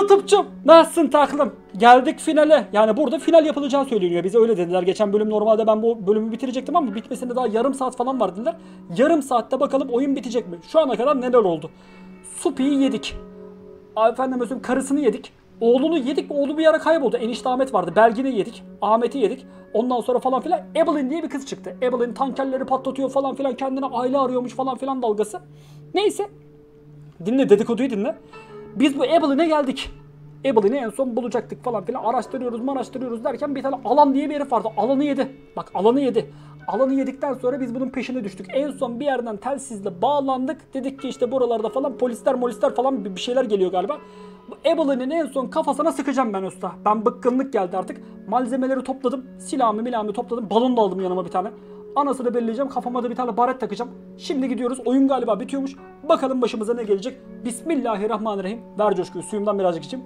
YouTube'cum nasılsın taklım? Geldik finale. Yani burada final yapılacağı söyleniyor. Bize öyle dediler. Geçen bölüm normalde ben bu bölümü bitirecektim ama bitmesine daha yarım saat falan var dediler. Yarım saatte bakalım oyun bitecek mi? Şu ana kadar neler oldu? Supi'yi yedik. Efendim özüm karısını yedik. Oğlunu yedik. Oğlu bir ara kayboldu. Enişte Ahmet vardı. Belgin'i yedik. Ahmet'i yedik. Ondan sonra falan filan Evelyn diye bir kız çıktı. Evelyn tankerleri patlatıyor falan filan. Kendine aile arıyormuş falan filan dalgası. Neyse. Dinle, dedikoduyu dinle. Biz bu Evelyn'e geldik. Evelyn'i en son bulacaktık falan filan. Araştırıyoruz derken bir tane Alan diye bir herif vardı. Alan'ı yedi. Bak Alan'ı yedi. Alan'ı yedikten sonra biz bunun peşine düştük. En son bir yerden telsizle bağlandık. Dedik ki işte buralarda falan polisler falan bir şeyler geliyor galiba. Bu Evelyn'in en son kafasına sıkacağım ben usta. Ben bıkkınlık geldi artık. Malzemeleri topladım. Silahımı topladım. Balon da aldım yanıma bir tane. Anasını belleyeceğim. Kafama da bir tane baret takacağım. Şimdi gidiyoruz. Oyun galiba bitiyormuş. Bakalım başımıza ne gelecek. Bismillahirrahmanirrahim. Ver coşkuyu. Suyumdan birazcık içeyim.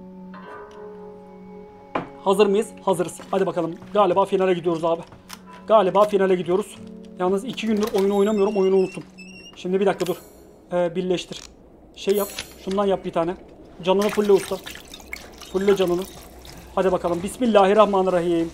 Hazır mıyız? Hazırız. Hadi bakalım. Galiba finale gidiyoruz abi. Galiba finale gidiyoruz. Yalnız 2 gündür oyunu oynamıyorum. Oyunu unuttum. Şimdi bir dakika dur. Birleştir. Şey yap. Şundan yap bir tane. Canını fulle usta. Fulle canını. Hadi bakalım. Bismillahirrahmanirrahim.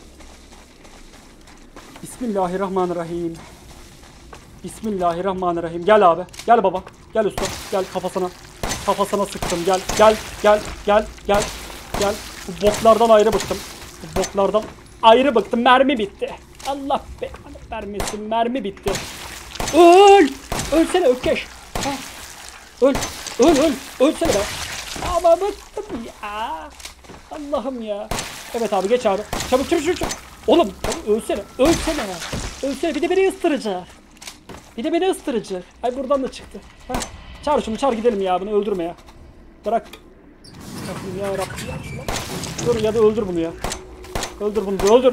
Bismillahirrahmanirrahim. Bismillahirrahmanirrahim. Gel abi. Gel baba. Gel usta. Gel kafasına. Kafasına sıktım. Gel. Bu boklardan ayrı bıktım. Bu boklardan ayrı bıktım. Mermi bitti. Allah be. Vermesin. Mermi bitti. Öl. Ölsene ökkeş. Ha. Öl. Ölsene be. Ama bıktım ya. Allah'ım ya. Evet abi geç abi. Çabuk. Oğlum ölsene. Ölsene. Bir de beni ısıracak. Ay buradan da çıktı. Ha. Çağır şunu, çağır gidelim ya, bunu öldürme ya. Bırak. Ya Rabbim ya. Dur ya da öldür bunu ya. Öldür bunu. Öldür.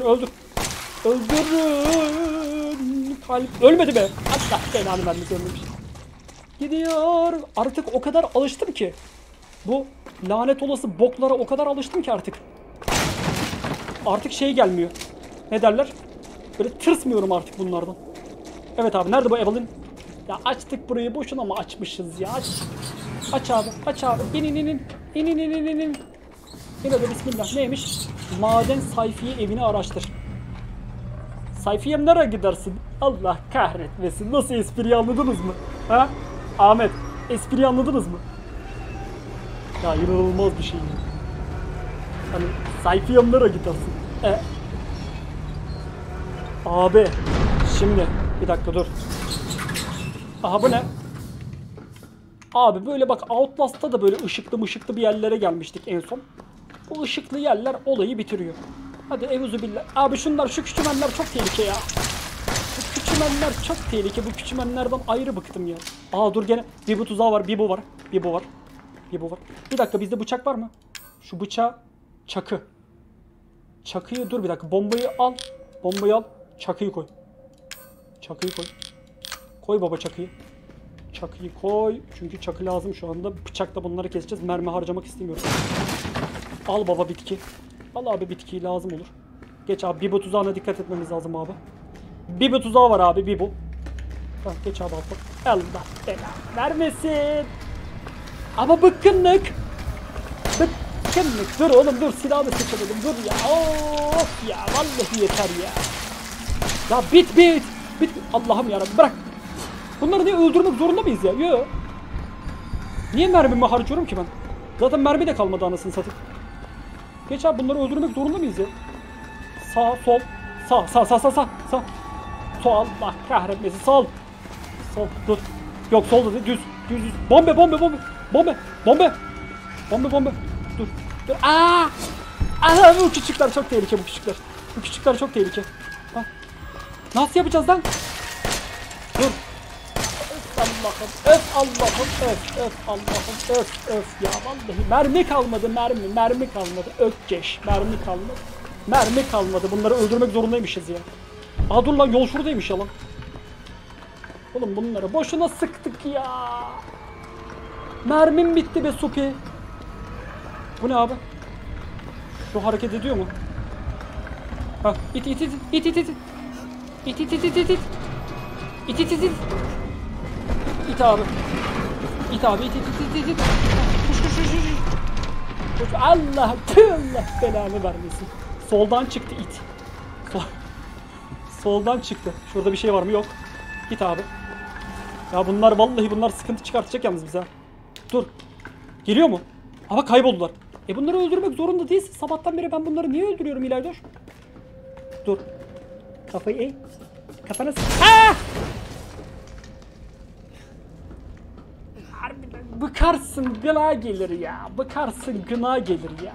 Öldürün. Kalp ölmedi be. Allah belanı vermesin, ölmemiş. Gidiyor. Artık o kadar alıştım ki. Bu lanet olası boklara o kadar alıştım ki artık. Artık şey gelmiyor. Ne derler? Böyle tırsmıyorum artık bunlardan. Evet abi, nerede bu Evelyn? Ya açtık burayı, boşuna mı açmışız ya? Aç abi. İn. Yine de bismillah. Neymiş? Maden Sayfiye evini araştır. Sayfiye'm nereye gidersin? Allah kahretmesin. Nasıl, espriyi anladınız mı? Ha? Ahmet, espriyi anladınız mı? Ya inanılmaz bir şey. Hani Sayfiye'm nereye gidersin? Abi şimdi bir dakika dur. Aha bu ne? Abi böyle bak, Outlast'ta da böyle ışıklı bir yerlere gelmiştik en son. Bu ışıklı yerler olayı bitiriyor. Hadi evzubillah. Abi şu küçümenler çok tehlike ya. Bu küçümenler çok tehlike. Bu küçümenlerden ayrı bıktım ya. Aa dur, gene bir bu tuzağı var. Bir bu var. Bir dakika, bizde bıçak var mı? Şu bıçağı, çakıyı dur bir dakika. Bombayı al. Çakıyı koy. Koy baba çakıyı. Çakıyı koy. Çünkü çakı lazım şu anda. Bıçakla bunları keseceğiz. Mermi harcamak istemiyorum. Al baba bitki. Al abi, bitkiyi lazım olur. Geç abi. Bir bu tuzağına dikkat etmemiz lazım abi. Bir bu tuzağı var abi. Bir bu. Tamam, geç abi abla. Allah belanı vermesin. Ama bıkkınlık. Dur oğlum dur. Silahı seçemedim. Dur ya. Of ya. Vallahi yeter ya. Ya bit. Allah'ım yarabbim, bırak. Bunları niye öldürmek zorunda mıyız ya? Yok. Niye mermimi harcıyorum ki ben? Zaten mermi de kalmadı anasını satayım. Geç abi, bunları öldürmek zorunda mıyız ya? Sağ, sol. Sağ. Sol, Allah kahretmesin. Sol. Dur. Yok, sol da değil. Düz. Bombe. Dur. Aa! Bu küçükler çok tehlike, Bu küçükler çok tehlike. Ha. Nasıl yapacağız lan? Dur. Öf ya vallahi mermi kalmadı. Ökkeş, mermi kalmadı. Bunları öldürmek zorundaymışız ya. Aa dur lan, yol şuradaymış ya lan. Oğlum bunları boşuna sıktık ya. Mermim bitti be Supi. Bu ne abi? Şu hareket ediyor mu? Ha, it. İt abi. Koş. Allah belanı vermesin. Soldan çıktı it. Soldan çıktı. Şurada bir şey var mı? Yok. Git abi. Ya vallahi bunlar sıkıntı çıkartacak yalnız bize. Dur. Geliyor mu? Ama kayboldular. Bunları öldürmek zorunda değilsin. Sabahtan beri ben bunları niye öldürüyorum İlaydoş? Dur. Kafayı eğ. Kafana harbiden bıkarsın gına gelir ya. Bıkarsın gına gelir ya.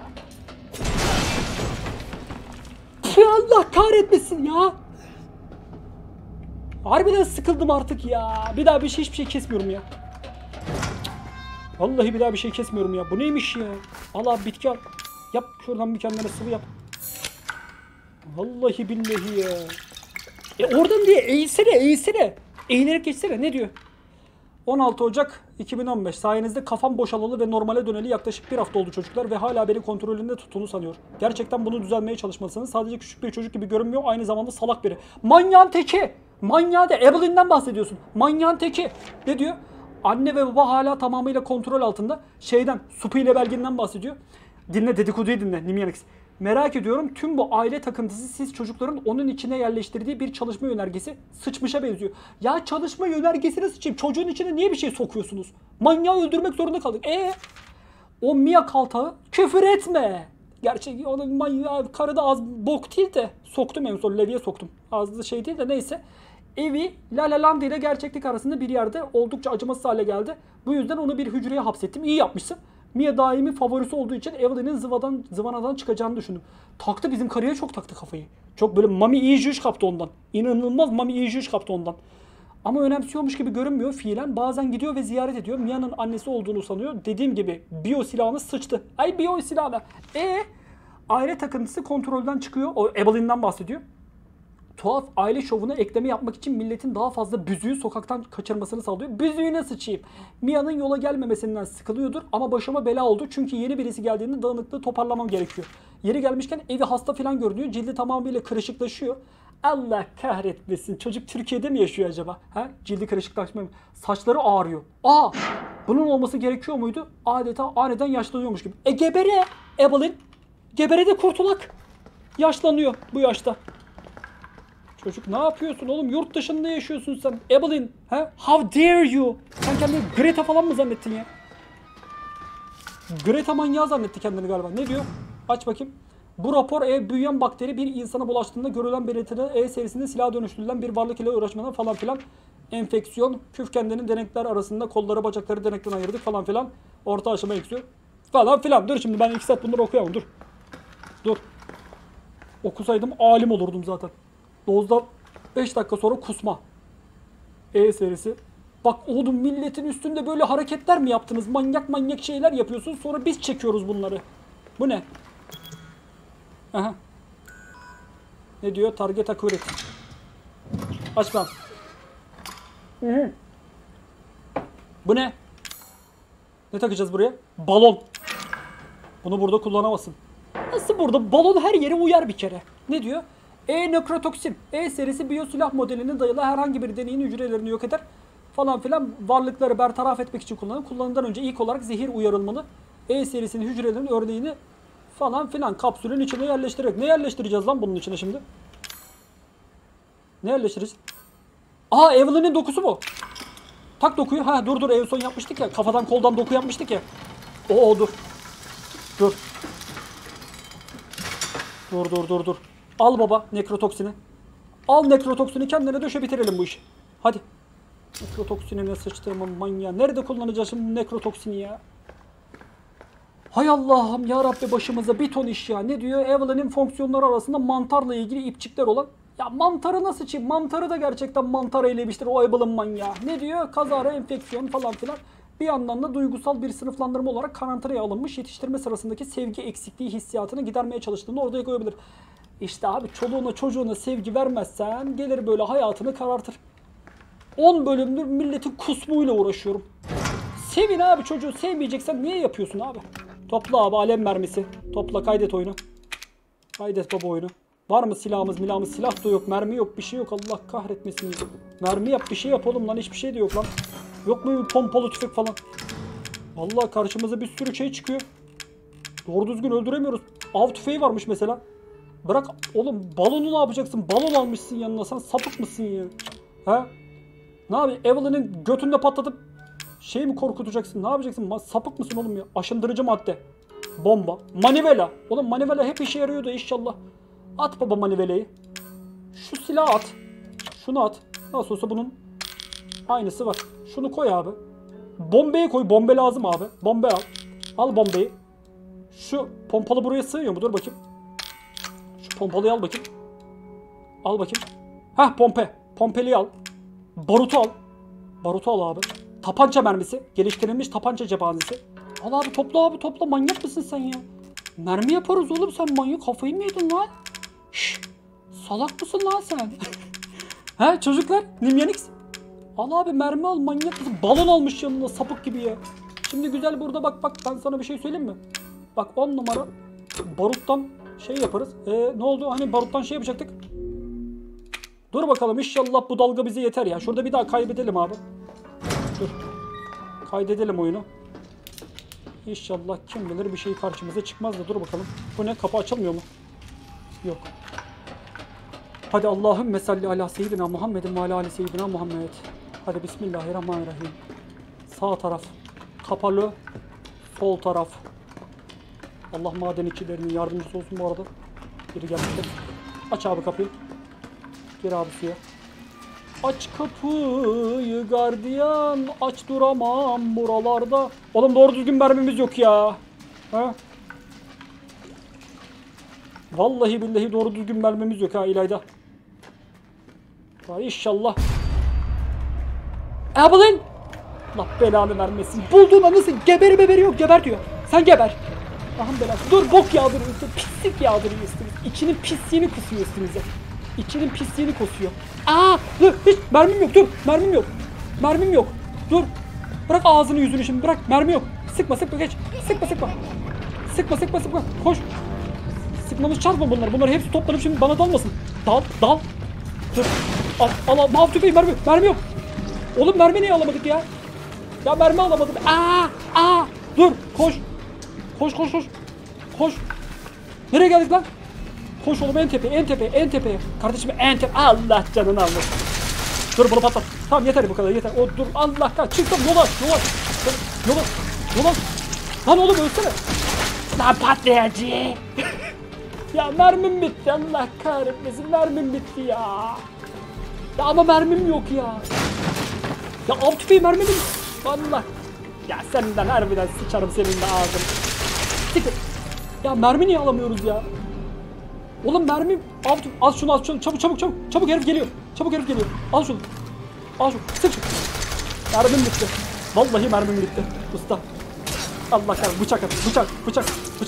Allah kahretmesin ya. Harbiden sıkıldım artık ya. Bir daha hiçbir şey kesmiyorum ya. Vallahi bir daha bir şey kesmiyorum ya. Bu neymiş ya? Al abi bitki al. Yap şuradan bir kendine sıvı yap. Vallahi billahi ya. Oradan diye eğilsene. Eğilerek geçsene. Ne diyor? 16 Ocak 2015. Sayenizde kafam boşalalı ve normale döneli yaklaşık bir hafta oldu çocuklar ve hala beni kontrolünde tuttuğunu sanıyor. Gerçekten bunu düzelmeye çalışmalısınız. Sadece küçük bir çocuk gibi görünmüyor. Aynı zamanda salak biri. Manyağın teki. Manyağı de. Evelyn'den bahsediyorsun. Manyağın teki. Ne diyor? Anne ve baba hala tamamıyla kontrol altında. Supi ile Belgin'den bahsediyor. Dinle, dedikoduyu dinle Nimyanix. Merak ediyorum, tüm bu aile takıntısı siz çocukların onun içine yerleştirdiği bir çalışma yönergesi sıçmışa benziyor. Ya çalışma yönergesine sıçayım. Çocuğun içine niye bir şey sokuyorsunuz? Manyağı öldürmek zorunda kaldık. O Mia kaltağı küfür etme. Gerçi onun manyağı karı da az bok değil de soktum en son Levi'ye soktum. Ağzı şey değil de neyse. Evi La La Land ile gerçeklik arasında bir yerde oldukça acımasız hale geldi. Bu yüzden onu bir hücreye hapsettim. İyi yapmışsın. Mia daimi favorisi olduğu için Evelyn'in zıvanadan çıkacağını düşündüm. Taktı, bizim karıya çok taktı kafayı. Çok böyle mami iyi kaptı ondan. İnanılmaz mami iyi kaptı ondan. Ama önemsiyormuş gibi görünmüyor fiilen. Bazen gidiyor ve ziyaret ediyor. Mia'nın annesi olduğunu sanıyor. Dediğim gibi biyo silahını sıçtı. Ay biyo silahı. Aile takıntısı kontrolden çıkıyor. O Evelyn'den bahsediyor. Tuhaf aile şovuna ekleme yapmak için milletin daha fazla büzüğü sokaktan kaçırmasını sağlıyor. Büzüğüne sıçayım. Mia'nın yola gelmemesinden sıkılıyordur ama başıma bela oldu. Çünkü yeni birisi geldiğinde dağınıklığı toparlamam gerekiyor. Yeri gelmişken evi hasta falan görünüyor. Cildi tamamıyla kırışıklaşıyor. Allah kahretmesin. Çocuk Türkiye'de mi yaşıyor acaba? Cildi kırışıklaşmıyor. Saçları ağrıyor. Bunun olması gerekiyor muydu? Adeta aniden yaşlanıyormuş gibi. Gebere Evelyn. Gebere de kurtulak. Yaşlanıyor bu yaşta. Çocuk ne yapıyorsun oğlum? Yurt dışında yaşıyorsun sen. Evelyn. How dare you? Sen kendini Greta falan mı zannettin ya? Greta manyağı zannetti kendini galiba. Ne diyor? Aç bakayım. Bu rapor büyüyen bakteri bir insana bulaştığında görülen belirtiler serisinde silaha dönüştürülen bir varlık ile uğraşmadan falan filan. Enfeksiyon. Küf kendinin denekler arasında kolları bacakları denekten ayırdık falan filan. Orta aşama eksiyor. Falan filan. Dur şimdi ben 2 saat bunları okuyamam. Dur. Okusaydım alim olurdum zaten. Dozda 5 dakika sonra kusma. Serisi. Bak oğlum milletin üstünde böyle hareketler mi yaptınız? Manyak şeyler yapıyorsun. Sonra biz çekiyoruz bunları. Bu ne? Aha. Ne diyor? Target accurate. Aç lan. Bu ne? Ne takacağız buraya? Balon. Bunu burada kullanamazsın. Nasıl burada? Balon her yere uyar bir kere. Ne diyor? Nekrotoksin. Serisi biyosilah modeline dayalı herhangi bir deneyin hücrelerini yok eder. Falan filan varlıkları bertaraf etmek için kullanılır. Kullanımdan önce ilk olarak zehir uyarılmalı. Serisinin hücrelerinin örneğini falan filan kapsülün içine yerleştirerek. Ne yerleştireceğiz lan bunun içine şimdi? Ne yerleştireceğiz? Evelyn'in dokusu bu. Tak dokuyu. Dur en son yapmıştık ya. Kafadan koldan doku yapmıştık ya. Dur. Dur. Al baba nekrotoksini. Al nekrotoksini kendine döşe bitirelim bu işi. Hadi. Nekrotoksinine sıçtığımın manyağı. Nerede kullanacağız şimdi nekrotoksini ya? Hay Allah'ım ya Rabbi başımıza bir ton iş ya. Ne diyor? Evelyn'in fonksiyonları arasında mantarla ilgili ipçikler olan. Ya mantarı nasıl çiğ? Mantarı da gerçekten mantar eylemiştir o Evelyn manyağı. Ne diyor? Kazara enfeksiyon falan filan. Bir yandan da duygusal bir sınıflandırma olarak karantinaya alınmış yetiştirme sırasındaki sevgi eksikliği hissiyatını gidermeye çalıştığını ortaya koyabilir. İşte abi çoluğuna çocuğuna sevgi vermezsen gelir böyle hayatını karartır. 10 bölümdür milletin kusmuyla uğraşıyorum. Sevin abi çocuğu, sevmeyeceksen niye yapıyorsun abi? Topla abi alem mermisi. Topla kaydet oyunu. Kaydet baba oyunu. Var mı silahımız silah da yok, mermi yok, bir şey yok, Allah kahretmesin. Mermi yap, bir şey yap oğlum lan, hiçbir şey de yok lan. Yok mu bir pompalı tüfek falan? Vallahi karşımıza bir sürü şey çıkıyor. Doğru düzgün öldüremiyoruz. Av tüfeği varmış mesela. Bırak oğlum, balonu ne yapacaksın? Balon almışsın yanına, sen sapık mısın ya? He? Ne yapayım? Evelyn'in götünde patlatıp şey mi korkutacaksın? Ne yapacaksın? Sapık mısın oğlum ya? Aşındırıcı madde. Bomba. Manivela. Oğlum manivela hep işe yarıyordu inşallah. At baba manivelayı. Şu silahı at. Şunu at. Nasıl olsa bunun aynısı var. Şunu koy abi. Bombeyi koy. Bombe lazım abi. Bombe al. Al bombeyi. Şu pompalı buraya sığıyor mu? Dur bakayım. Şu pompalıyı al bakayım. Al bakayım. Hah, pompe. Pompeliyi al. Barutu al. Barutu al abi. Tapanca mermisi. Geliştirilmiş tapanca cephanesi. Al abi, topla abi, topla. Manyak mısın sen ya? Mermi yaparız oğlum, sen manyak, kafayı mı yedin lan? Şşş. Salak mısın lan sen? He çocuklar? Nimyanix. Al abi, mermi al, manyak mısın? Balon almış yanına sapık gibi ya. Şimdi güzel burada bak ben sana bir şey söyleyeyim mi? Bak 10 numara baruttan şey yaparız. Ne oldu? Hani baruttan şey yapacaktık. Dur bakalım, inşallah bu dalga bize yeter ya. Şurada bir daha kaybedelim abi. Dur. Kaydedelim oyunu. İnşallah kim bilir bir şey karşımıza çıkmaz da dur bakalım. Bu ne? Kapı açılmıyor mu? Yok. Hadi Allahümme salli ala seyyidina Muhammedin ve ala ali seyyidina Muhammed. Hadi bismillahirrahmanirrahim. Sağ taraf kapalı. Sol taraf. Allah madenicilerinin yardımcısı olsun bu arada. Biri gelmiştir. Aç abi kapıyı. Gir abi suya. Aç kapıyı gardiyan, aç duramam buralarda. Oğlum doğru düzgün mermimiz yok ya. Ha? Vallahi billahi doğru düzgün mermimiz yok ha İlayda. Ya inşallah. Evelyn! Allah belanı vermesin. Bulduğuna nasıl geberi yok, geber diyor. Sen geber. Ahım belası. Dur, bok yağdırıyor üstüne. Pislik yağdırıyor üstüne. İçinin pisliğini kusuyor üstümüze. İçinin pisliğini kusuyor. Aa, dur, hiç mermim yok, dur. Mermim yok. Mermim yok. Dur. Bırak ağzını yüzünü şimdi, bırak. Mermi yok. Sıkma geç. Sıkma. Koş. Sıkmamız çarpma bunlar. Bunlar hepsi toplanıp şimdi bana dalmasın. Dal. Dur. Al. Mav tüfeği, mermi yok. Oğlum mermi niye alamadık ya? Ya mermi alamadım. Aa. Dur. Koş. Nereye geldik lan? Koş oğlum, en tepeye. Kardeşim en tepe. Allah canını almasın. Dur, bunu patlat. Tamam, yeter bu kadar, yeter. O dur, Allah kahretsin. Çıktım, yola. Lan oğlum ölsene. Lan patlayıcı. Ya mermim bitti, Allah kahretmesin, mermim bitti ya. Ya ama mermim yok ya. Ya av tüfeği mermim. Allah. Ya senden harbiden sıçarım senin de ağzını. Siktir. Ya mermi niye alamıyoruz ya? Oğlum mermim. Al şunu. Çabuk herif geliyor. Al şunu. Sık şunu. Mermim bitti. Vallahi mermim bitti. Usta. Allah kahretsin. Bıçak at. Bıçak.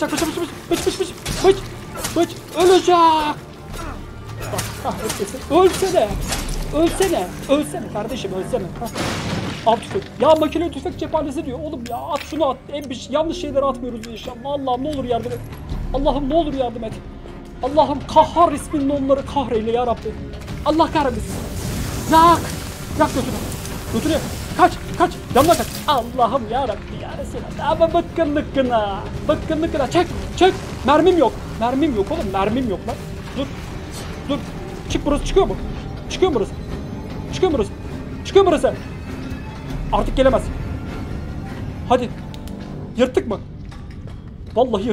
Bıç. Ölecek. Bak kahretsin. Ölsene kardeşim, ölsene. Av tüfek. Ya makine tüfek cephanesi diyor. Oğlum ya at şunu at. Yanlış şeyleri atmıyoruz inşallah. Allah'ım ne olur yardım et. Allah'ım kahhar isminle onları kahreyle ya Rabbi. Allah kahretsin. Yak götünü. Kaç. Yanına kaç. Allah'ım ya Rabbi ya Resulallah. Ama bıkkınlıkına. Çek. Mermim yok oğlum. Mermim yok lan. Dur. Çıkıyor mu burası? Artık gelemez. Hadi. Yırttık mı? Vallahi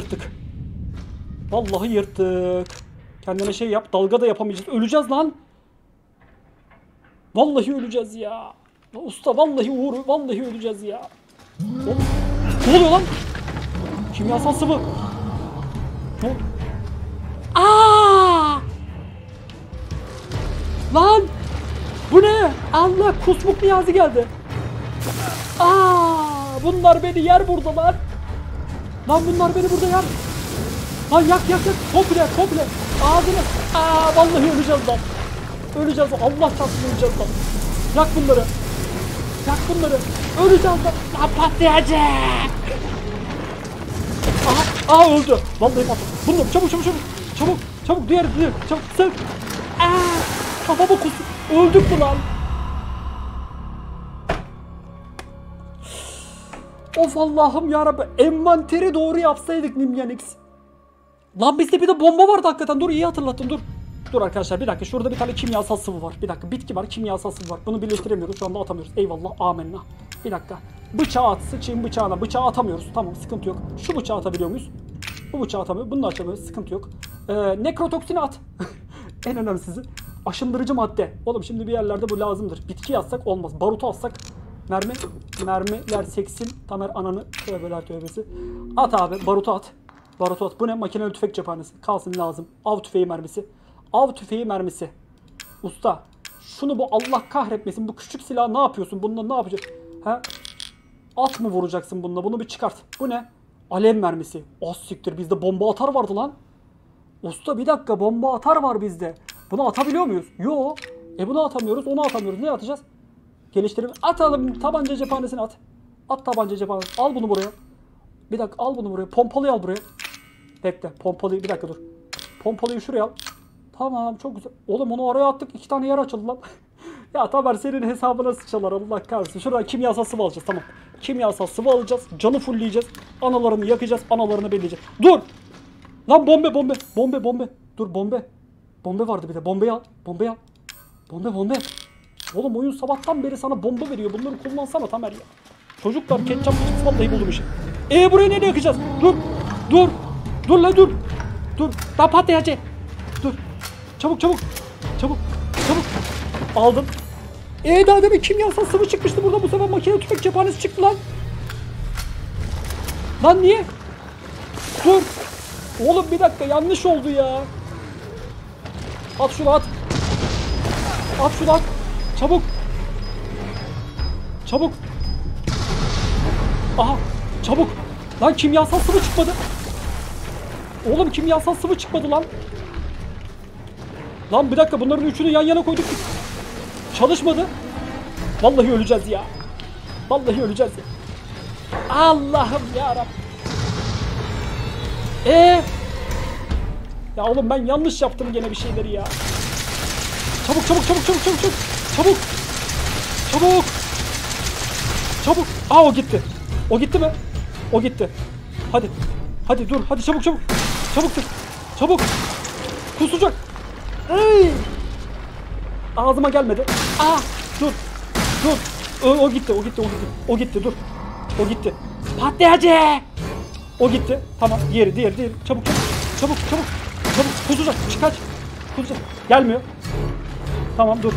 yırttık. Kendine şey yap. Dalga da yapamayacağız. Öleceğiz lan. Vallahi öleceğiz ya. Usta vallahi öleceğiz ya. Ne oluyor lan? Kimyasal sıvı. Ne oldu? Lan! Bu ne? Allah, kusmuk Niyazi geldi. Bunlar beni yer burada lan. Lan bunlar beni burada yer. Lan yak. Komple. Ağzını. Vallahi öleceğiz lan. Allah çarpsın, öleceğiz lan. Yak bunları. Öleceğiz lan. Lan patlayacak. Öldü. Vallahi patladı. Bunlar çabuk. Diğer. Çabuk. Sık. Kafama kusur. Öldük mü lan? Of Allah'ım yarabbim. Envanteri doğru yapsaydık Nimyanix. Lan bizde bir de bomba vardı hakikaten. Dur iyi hatırlattın dur. Dur arkadaşlar bir dakika. Şurada bir tane kimyasal sıvı var. Bir dakika bitki var, kimyasal sıvı var. Bunu birleştiremiyoruz. Şu anda atamıyoruz. Eyvallah amenna. Bir dakika. Bıçağı at. Sıçayım bıçağına. Bıçağı atamıyoruz. Tamam sıkıntı yok. Şu bıçağı atabiliyor muyuz? Bu bıçağı atamıyoruz. Bunu da açamıyoruz. Sıkıntı yok. Nekrotoksini at. En önemlisi aşındırıcı madde. Oğlum şimdi bir yerlerde bu lazımdır. Bitki yazsak olmaz. Barutu alsak mermiler seksin. Tamer ananı tövbeler tövbesi. At abi barutu at. Barutu at. Bu ne? Makineli tüfek cephanesi. Kalsın lazım. Av tüfeği mermisi. Av tüfeği mermisi. Usta. Şunu bu Allah kahretmesin. Bu küçük silah ne yapıyorsun? Bununla ne yapacaksın? Ha? At mı vuracaksın bununla? Bunu bir çıkart. Bu ne? Alev mermisi. Az siktir. Bizde bomba atar vardı lan. Usta bir dakika. Bomba atar var bizde. Bunu atabiliyor muyuz? Yo. Bunu atamıyoruz. Onu atamıyoruz. Ne atacağız? Geliştirme. Atalım. Tabanca cephanesini at. At tabanca cephanesini. Al bunu buraya. Bir dakika al bunu buraya. Pompalıyı al buraya. Bekle. Pompalıyı bir dakika dur. Pompalıyı şuraya al. Tamam çok güzel. Oğlum onu oraya attık. 2 tane yer açıldı lan. Ya Tamer senin hesabına sıçalar Allah kahretsin. Şuradan kimyasal sıvı alacağız tamam. Kimyasal sıvı alacağız. Canı fullleyeceğiz. Analarını yakacağız. Analarını belleyeceğiz. Dur. Lan bombe. Dur bombe. Bombe vardı bir de. Bombeyi al. Bombe. Oğlum oyun sabahtan beri sana bomba veriyor. Bunları kullansana Tamer ya. Çocuklar ketçap çıksın vallahi buldum işi. Burayı nereye yakacağız? Dur. Dur lan dur. Daha patlayacak. Dur. Çabuk. Aldım. Daha demin kimyasal sıvı çıkmıştı burada. Bu sefer makine tüfek cephanesi çıktı lan. Lan niye? Dur. Oğlum bir dakika yanlış oldu ya. At şunu at. Çabuk. Aha çabuk. Lan kimyasal sıvı çıkmadı. Oğlum kimyasal sıvı çıkmadı lan. Lan bir dakika bunların üçünü yan yana koyduk. Çalışmadı. Vallahi öleceğiz ya. Allah'ım yarabbim. Ya oğlum ben yanlış yaptım gene bir şeyleri ya. Çabuk. O gitti. O gitti mi? O gitti. Hadi dur. Hadi çabuk. Çabuk. Kusacak. Ağzıma gelmedi. Dur. O gitti. Dur. O gitti. Patlayacak. O gitti. Tamam. Diğeri. Çabuk. Kusacak. Kaç. Kusacak. Gelmiyor. Tamam dur.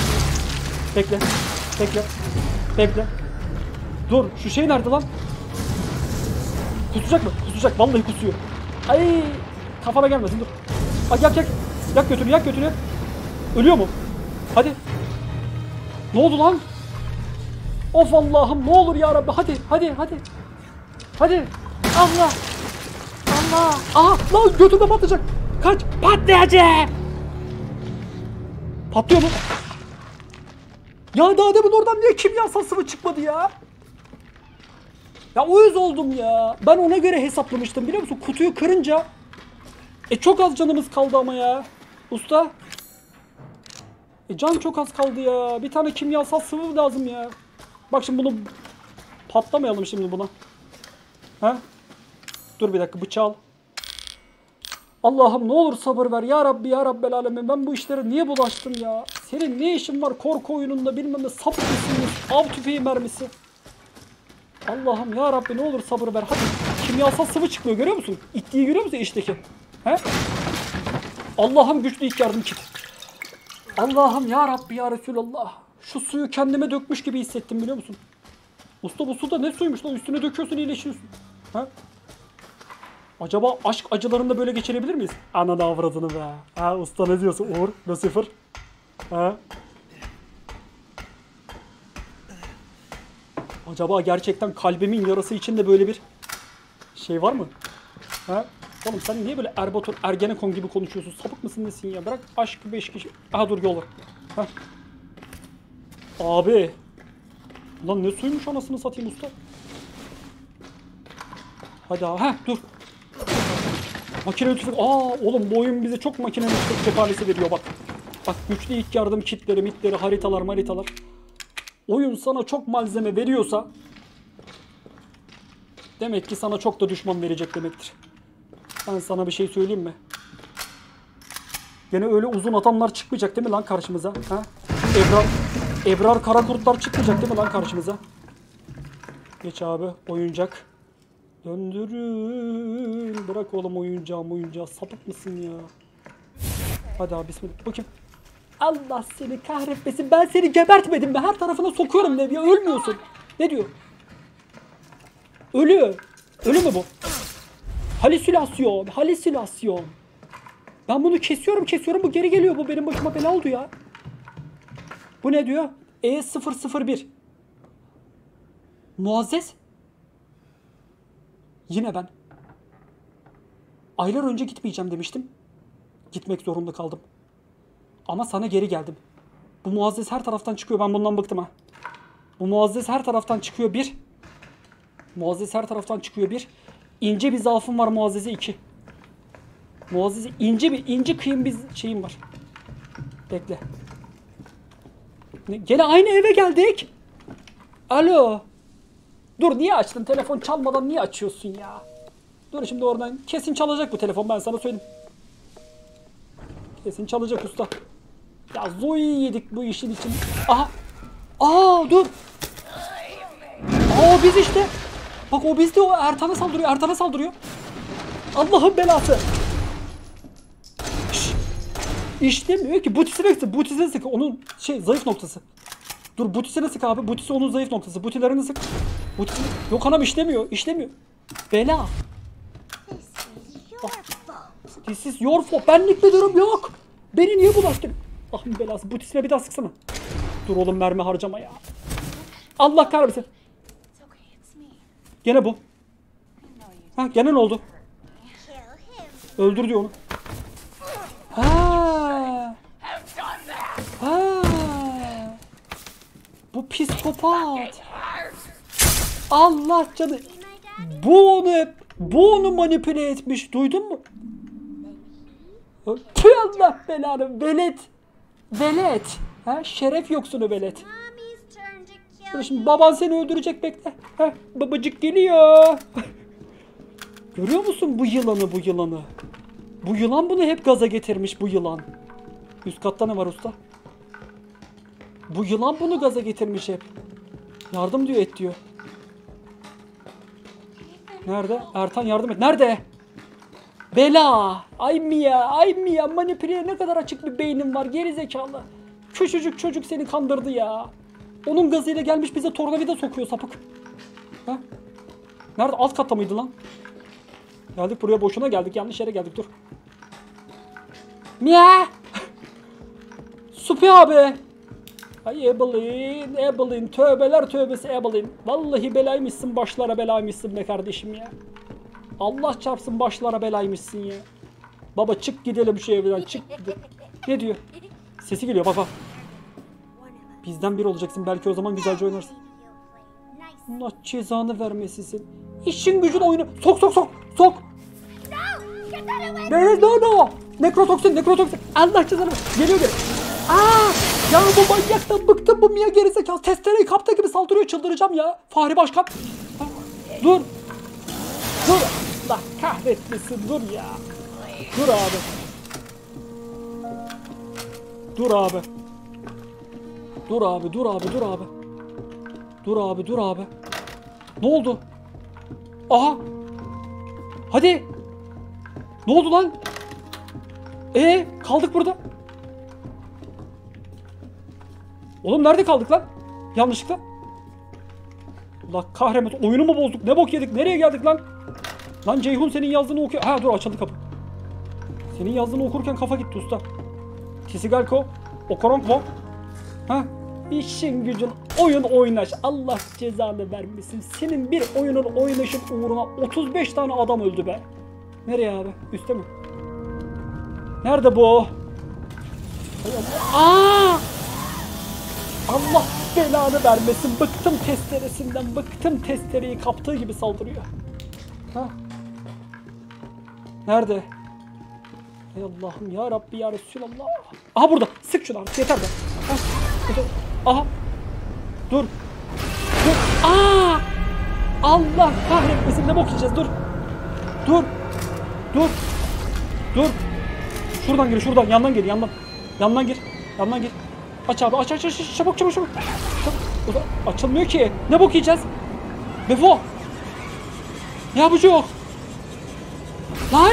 Bekle. Dur. Şu şey nerede lan? Kusacak mı? Kusacak. Vallahi kusuyor. Ay. Kafana gelmesin dur. Yak. Yak götünü. Ölüyor mu? Hadi. Ne oldu lan? Of Allah'ım ne olur ya Rabbi. Hadi. Allah. Aha lan götümde patlayacak. Kaç. Patlayacak. Patlıyor mu? Ya daha demin oradan niye kimyasal sıvı çıkmadı ya? Ya uyuz oldum ya. Ben ona göre hesaplamıştım biliyor musun? Kutuyu kırınca. Çok az canımız kaldı ama ya. Usta. Can çok az kaldı ya. Bir tane kimyasal sıvı lazım ya. Bak şimdi bunu patlamayalım şimdi buna. Ha? Dur bir dakika bıçağı al. Allah'ım ne olur sabır ver ya Rabbi ya Rabbel alemin. Ben bu işlere niye bulaştım ya? Senin ne işin var korku oyununda bilmem ne sapık mısınız? Av tüfeği mermisi. Allah'ım ya Rabbi ne olur sabır ver. Hadi kimyasal sıvı çıkmıyor görüyor musun? İttiği görüyor musun işteki? He? Allah'ım güçlü ilk yardım kit. Allah'ım ya Rabbi ya Resulallah. Şu suyu kendime dökmüş gibi hissettim biliyor musun? Usta bu su da ne suymuş lan? Üstüne döküyorsun iyileşiyorsun. Ha? Acaba aşk acılarında böyle geçirebilir miyiz? Ananı avradını be. Ha usta ne diyorsun Uğur? Lucifer? Ha? Acaba gerçekten kalbimin yarası içinde böyle bir şey var mı? Ha? Oğlum sen niye böyle Erbatur Ergenekon gibi konuşuyorsun? Sapık mısın nesin ya? Bırak aşk 5 kişi. Aha dur yol var. Ha? Abi. Lan ne suymuş anasını satayım usta. Hadi abi. Heh dur. Makineli tüfek. Oğlum bu oyun bize çok makineli tüfek cephanesi veriyor bak. Bak güçlü ilk yardım kitleri, mitleri, haritalar. Oyun sana çok malzeme veriyorsa Demek ki sana çok da düşman verecek demektir. Ben sana bir şey söyleyeyim mi? Gene öyle uzun adamlar çıkmayacak değil mi lan karşımıza? Ha? Ebrar Karakurtlar çıkmayacak değil mi lan karşımıza? Geç abi oyuncak. Döndürün. Bırak oğlum oyuncağı. Sapık mısın ya? Hadi abi bismillah. Bakayım. Allah seni kahretmesin. Ben seni gebertmedim mi? Her tarafına sokuyorum ne diyor? Ölmüyorsun. Ne diyor? Ölü. Ölü mü bu? Halüsinasyon. Ben bunu kesiyorum. Bu geri geliyor. Bu benim başıma bela oldu ya. Bu ne diyor? E001. Muazzez. Yine ben. Aylar önce gitmeyeceğim demiştim. Gitmek zorunda kaldım. Ama sana geri geldim. Bu Muazzez her taraftan çıkıyor. Ben bundan bıktım ha. Bu Muazzez her taraftan çıkıyor bir. Muazzez her taraftan çıkıyor bir. İnce bir zaafım var Muazzez'e 2. Muazzez'e ince kıyım bir şeyim var. Bekle. Gene aynı eve geldik. Alo. Dur niye açtın? Telefon çalmadan niye açıyorsun ya? Dur şimdi oradan kesin çalacak bu telefon ben sana söyleyeyim. Kesin çalacak usta. Ya Zoe'yi yedik bu işin için. Aha. Dur. Biz işte. Bak o bizde o Ertan'a saldırıyor. Allah'ın belası. İşlemiyor ki. Butisine sık. Onun zayıf noktası. Dur butisine sık abi. Butisi onun zayıf noktası. Butilerini sık. Yok anam işlemiyor. Bela. This is your fault. Benlik bir durum yok. Beni niye bulaştın? Allah'ın belası. Butisine bir daha sıksana. Dur oğlum mermi harcama ya. Allah kahretsin. Gene bu. Gene ne oldu? Öldür diyor onu. Bu psikopat. Allah canı. Bu onu manipüle etmiş. Duydun mu? Tüh Allah belanı. Velet. Şeref yoksunu velet. Şimdi baban seni öldürecek bekle. Babacık geliyor. Görüyor musun bu yılanı? Bu yılan bunu hep gaza getirmiş bu yılan. Üst katta ne var usta? Bu yılan bunu gaza getirmiş hep. Yardım diyor et diyor. Nerede? Ertan yardım et. Nerede? Bela. Ay Mia. Manipüleye ne kadar açık bir beynin var. Geri zekalı. Küçücük çocuk seni kandırdı ya. Onun gazıyla gelmiş bize tornavida sokuyor sapık. Nerede? Alt katta mıydı lan? Geldik buraya boşuna geldik. Yanlış yere geldik dur. Mia. Supi abi. Ay Evelyn. Tövbeler tövbesi Evelyn. Vallahi belaymışsın başlara belaymışsın be kardeşim ya. Allah çarpsın başlara belaymışsın ya. Baba çık gidelim şu evden çık gidelim. Ne diyor? Sesi geliyor bak. Bizden biri olacaksın belki o zaman güzelce oynarsın. Allah cezanı vermesin. İşin gücün oyunu. Sok. No. Nekrotoksin. Allah cezanı ver. Geliyor. Ya bu manyaktan bıktım bu Mia gerizekalı. Testereyi kapta gibi saldırıyor çıldıracağım ya. Fahri Başkan. Dur. Allah kahretmesin dur ya. Dur abi. Ne oldu? Aha. Hadi. Ne oldu lan? Kaldık burada. Oğlum nerede kaldık lan? Yanlışlıkla. Allah kahretmesin. Oyunu mu bozduk? Ne bok yedik? Nereye geldik lan? Lan Ceyhun senin yazdığını okuyor. Dur açıldı kapı. Senin yazdığını okurken kafa gitti usta. Tisigalko. Okoronko. İşin gücün oyun oynaş. Allah cezanı vermesin. Senin bir oyunun oynaşın uğruna 35 tane adam öldü be. Nereye abi? Üste mi? Nerede bu? Allah belanı vermesin. Bıktım testeresinden. Bıktım testereyi kaptığı gibi saldırıyor. Nerede? Ey Allah'ım ya Rabbi ya Resulallah. Aha burada. Sık şunu artık yeter be. Aha. Dur. Allah kahretmesin, ne bok yiyeceğiz, dur. Dur. Dur. Dur. Şuradan gir, şuradan, yandan gir, yandan. Yandan gir. Yandan gir. Aç abi, aç, çabuk. Çabuk. Açılmıyor ki. Ne bok yiyeceğiz? Befo. Ne yapacağız? Lan.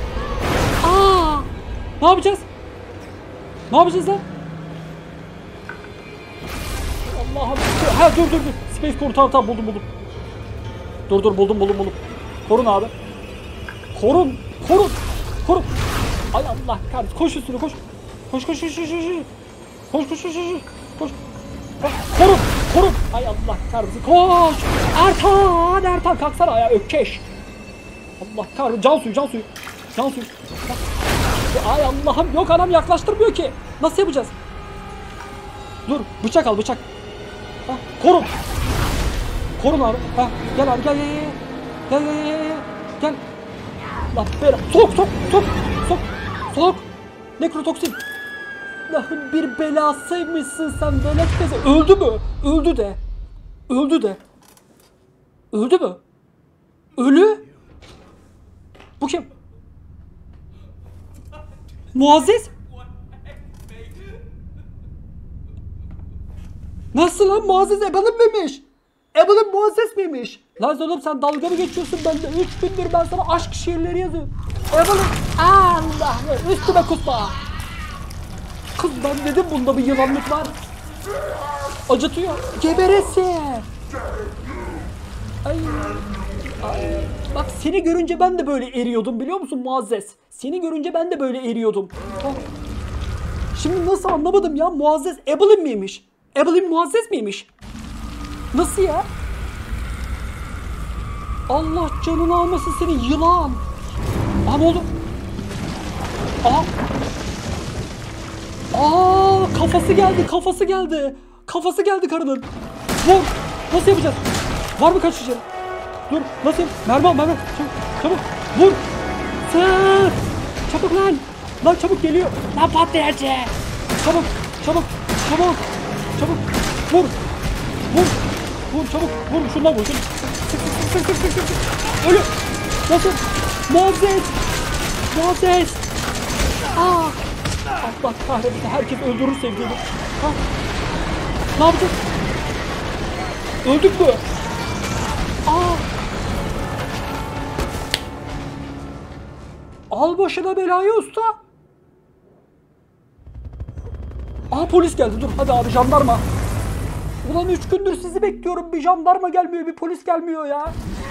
Ne yapacağız? Ne yapacağız lan? Allah'ım. Ha dur. Space Core, tamam buldum. Dur buldum. Korun abi. Korun. Ay Allah kahretsin. Koş üstüne, koş. Koş. Korun. Ay Allah kahretsin. Koş. Ertan kalksana ayağa, ökkeş. Allah kahretsin. Can suyu. Ay Allah'ım, yok anam yaklaştırmıyor ki. Nasıl yapacağız? Dur, bıçak al. Ha, korun abi. Ha, gel abi, gel. Lan böyle sok. Nekrotoksin. Allah'ın bir belasıymışsın sen velet kızı. Öldü mü? Öldü mü? Ölü? Bu kim? Muazzez? Nasıl lan, Muazzez Ebal'ın mıymış? Ebal'ın Muazzez miymiş? Lan oğlum sen dalga mı geçiyorsun bende? 3 gündür ben sana aşk şiirleri yazıyorum. Ebal'ın Allah'ım üstüme kusma. Kız ben dedim bunda bir yılanlık var. Acıtıyor. Geberesi. Ay. Bak seni görünce ben de böyle eriyordum biliyor musun Muazzez? Seni görünce ben de böyle eriyordum. Şimdi nasıl anlamadım ya, Muazzez Ebal'ın mıymış? Ebal'ın Muazzez miymiş? Nasıl ya? Allah canını almasın senin yılan. Ama oğlum. Kafası geldi karının. Vur. Nasıl yapacağız? Var mı kaçış yeri? Dur. Nasıl? Mermi. Çabuk. Vur. Sık. Çabuk lan. Lan çabuk geliyor. Lan patlayacak. Çabuk. Vur. Çabuk. Vur. Şundan vur. Sık. Ölü. Nasıl? Muazzez. Allah kahretsin. Herkes öldürür sevdiğini. Ne yapacağız? Öldük mü? Al başına belayı usta. Polis geldi, dur hadi abi, jandarma. Ulan 3 gündür sizi bekliyorum, bir jandarma gelmiyor, bir polis gelmiyor ya.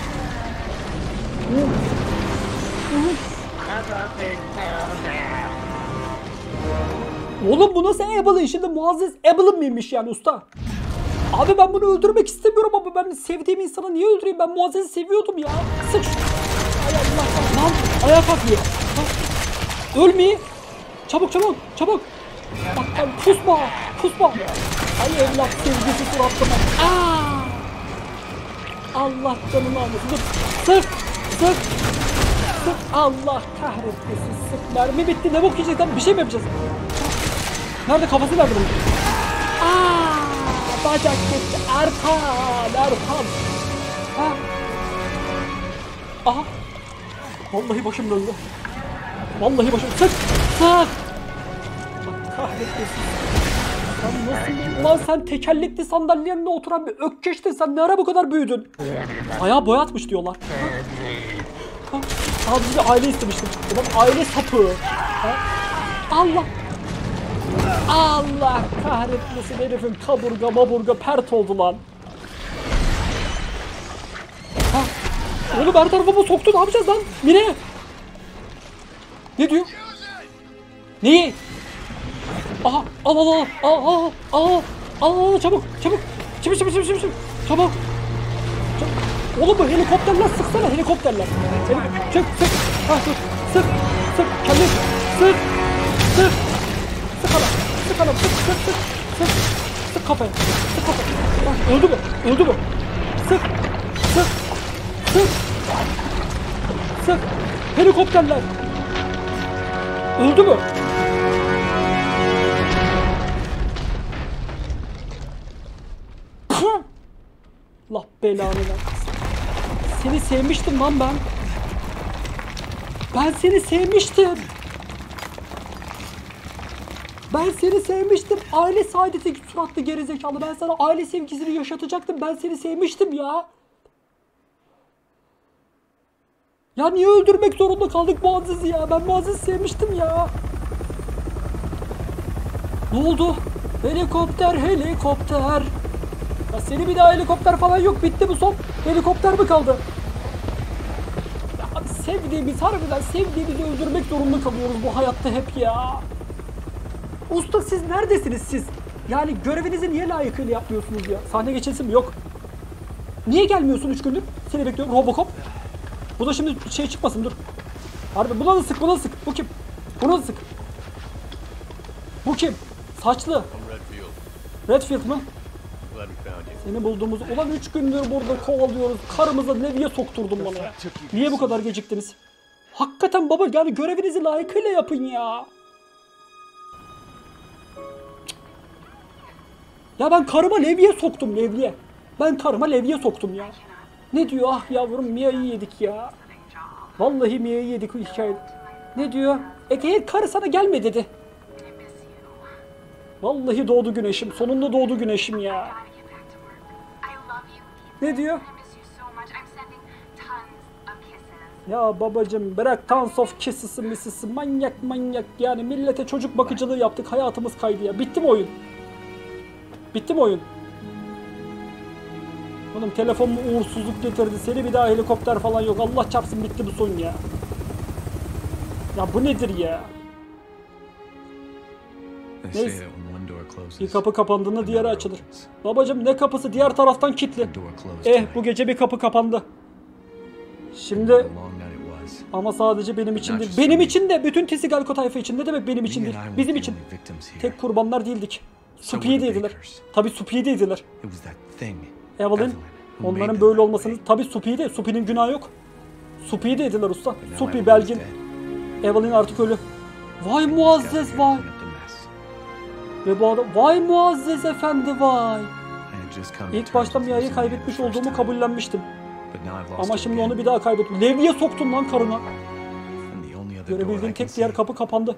Oğlum bu nasıl Ebal'ın? Şimdi Muazzez Ebal'ın mıymış yani usta? Abi ben bunu öldürmek istemiyorum ama ben sevdiğim insanı niye öldüreyim? Ben Muazzez'i seviyordum ya. Sık. Ay Allah. Lan ayağa kalkıyor. Ölmeyi. Çabuk. Bak pusma. Ay evlat sevgisi suratıma. Allah canını almasın. Dur. Sık. Allah kahretmesin. Sık. Mermi bitti. Ne bok yiyeceğiz lan? Bir şey mi yapacağız? Nerede? Kafası nerede bunun? Bacak gitti. Erkan. Aha. Vallahi başım döndü. Sık. Allah kahretmesin. Sen nasıl? Ulan sen tekerlekli sandalyende oturan bir ökkeştin. Sen ne ara bu kadar büyüdün? Ayağı boyatmış diyorlar. Sadece bir aile istemiştim. Ulan aile sapığı. Allah kahretmesin, herifin kaburga pert oldu lan. Oğlum her tarafıma soktu, ne yapacağız lan? Mine! Ne diyor? Neyi? Al çabuk. Çabuk. Oğlum bu helikopterler, sıksana helikopterler. Sık. Kendin. Sık. Sık kafaya. Öldü mü? Sık. Helikopterler. Öldü mü? Allah belanı versin. seni sevmiştim lan ben. Ben seni sevmiştim. Ben seni sevmiştim. Aile saadeti suratlı gerizekalı. Ben sana aile sevgisini yaşatacaktım. Ben seni sevmiştim ya. Ya niye öldürmek zorunda kaldık Muazzez'i ya? Ben Muazzez'i sevmiştim ya. Ne oldu? Helikopter, helikopter. Ya seni bir daha helikopter falan yok. Bitti bu son. Helikopter mi kaldı? Ya sevdiğimiz, harbiden sevdiğimizi öldürmek zorunda kalıyoruz bu hayatta hep ya. Usta siz neredesiniz siz? Yani görevinizi niye layıkıyla yapmıyorsunuz ya? Sahne geçilsin mi? Yok. Niye gelmiyorsun 3 gündür? Seni bekliyorum. Robocop. Bu da şimdi şey çıkmasın dur. Harbi buna da sık, buna da sık. Bu kim? Buna da sık. Bu kim? Saçlı. Redfield mı? Seni bulduğumuz... Ulan 3 gündür burada kovalıyoruz. Karımıza leviye sokturdun bana ya. Niye bu kadar geciktiniz? Hakikaten baba yani görevinizi layıkıyla yapın ya. Ya ben karıma levye soktum, levye. Ben karıma levye soktum ya. Ne diyor? Ah yavrum Mia'yı yedik ya. Vallahi Mia'yı yedik o hikaye. Ne diyor? Karı sana gelme dedi. Vallahi doğdu güneşim. Sonunda doğdu güneşim ya. Ne diyor? Ya babacım bırak tons of kisses'ı misisi manyak manyak yani millete çocuk bakıcılığı yaptık hayatımız kaydı ya. Bitti mi oyun? Bitti mi oyun? Oğlum telefonum uğursuzluk getirdi. Seni bir daha helikopter falan yok. Allah çarpsın bitti bu son ya. Ya bu nedir ya? Neyse. Bir kapı kapandığında diğeri açılır. Babacım ne kapısı? Diğer taraftan kilitli. Bu gece bir kapı kapandı. Şimdi ama sadece benim için değil. Benim için de bütün Tisigalko tayfa için. Ne demek benim için değil? Bizim için. Tek kurbanlar değildik. Supi'yi de yediler. Tabi Supi'yi de yediler. Evelyn. Onların böyle olmasını tabi Supi'yi de. Supi'nin günahı yok. Supi'yi de yediler usta. Supi, Belgin. Evelyn artık ölü. Vay Muazzez vay. Ve bu adam vay Muazzez efendi vay. İlk başta Mia'yı kaybetmiş olduğumu kabullenmiştim. Ama şimdi onu bir daha kaybettim. Levye soktum lan karına. Görebildiğim tek diğer kapı kapandı.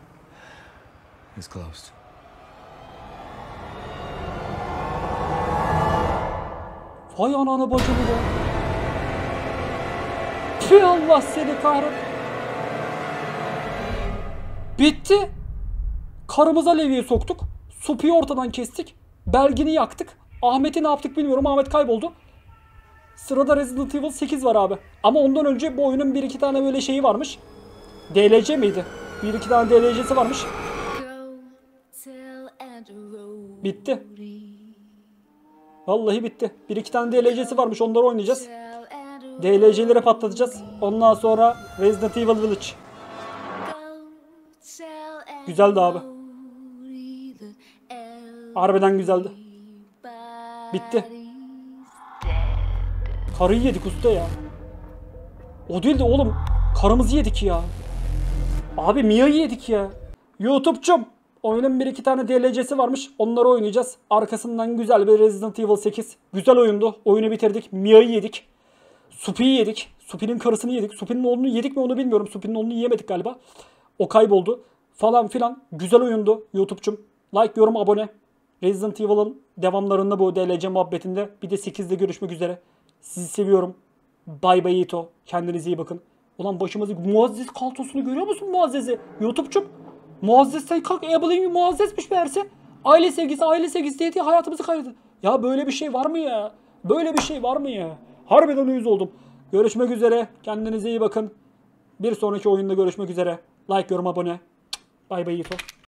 Vay ananı bacını be. Tüh Allah seni kahret. Bitti. Karımıza levyeyi soktuk. Supi'yi ortadan kestik. Belgin'i yaktık. Ahmet'i ne yaptık bilmiyorum. Ahmet kayboldu. Sırada Resident Evil 8 var abi. Ama ondan önce bu oyunun 1-2 tane böyle şeyi varmış. DLC miydi? 1-2 tane DLC'si varmış. Bitti. Vallahi bitti. 1-2 tane DLC'si varmış. Onları oynayacağız. DLC'lere patlatacağız. Ondan sonra Resident Evil Village. Güzeldi abi. Harbiden güzeldi. Bitti. Karıyı yedik usta ya. O değil de oğlum. Karımızı yedik ya. Abi Mia'yı yedik ya. YouTube'cum. Oyunun 1-2 tane DLC'si varmış. Onları oynayacağız. Arkasından güzel bir Resident Evil 8. Güzel oyundu. Oyunu bitirdik. Mia'yı yedik. Supi'yi yedik. Supi'nin karısını yedik. Supi'nin oğlunu yedik mi onu bilmiyorum. Supi'nin oğlunu yiyemedik galiba. O kayboldu. Falan filan. Güzel oyundu YouTube'cum. Like, yorum, abone. Resident Evil'ın devamlarında bu DLC muhabbetinde. Bir de 8'de görüşmek üzere. Sizi seviyorum. Bay bay Ito. Kendinize iyi bakın. Ulan başımızı Muazzez kaltosunu görüyor musun Muazzez'i? YouTube'cum. Muazzez sen kalk Evelyn Muazzez'miş meğerse. Aile sevgisi diye hayatımızı kaydı. Ya böyle bir şey var mı ya? Böyle bir şey var mı ya? Harbiden uyuz oldum. Görüşmek üzere. Kendinize iyi bakın. Bir sonraki oyunda görüşmek üzere. Like, yorum, abone. Bay bay Ito.